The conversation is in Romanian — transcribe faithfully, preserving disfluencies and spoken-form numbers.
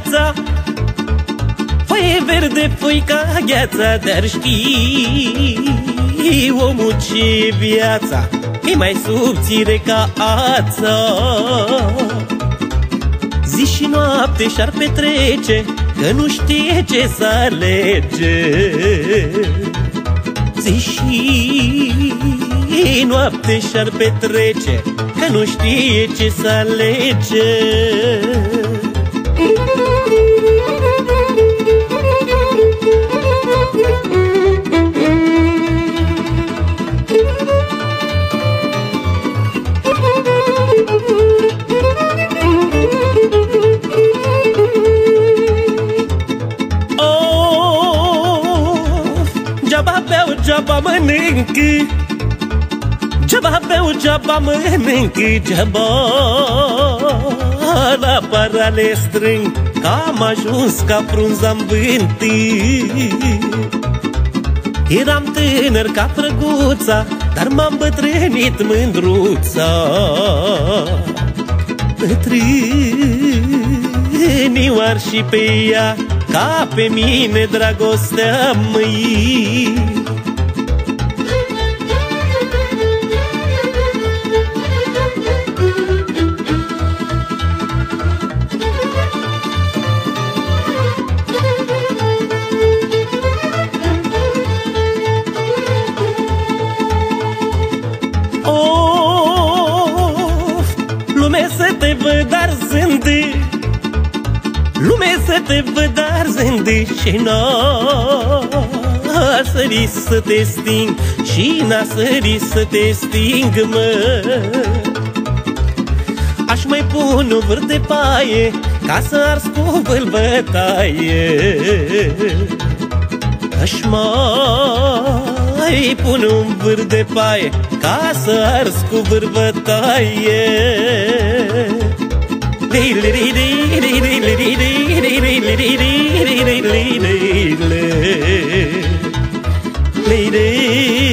viața. Foaie verde, foi ca gheața, dar știi, omul, ce viața e mai subțire ca ața. Zi și noapte și-ar petrece, că nu știe ce să alege. Zi și noapte și-ar petrece, că nu știe ce să alege. Geaba beau, geaba mănânc, geaba beau, geaba mănânc, geaba la parale strâng, că am ajuns ca frunza-n vânt. Eram tânăr ca frăguța, dar m-am bătrânit mândruța. Bătrânioar și pe ea, ca pe mine dragostea măi. Of, lume să te văd arzând, lume să te văd arzând, și n-a sări să te sting, și n-a sări să te sting, mă. Aș mai pun un vârf de paie, ca să ars cu vâlbătaie. Aș mai pun un vârf de paie, ca să ars cu vâlbătaie. Lady,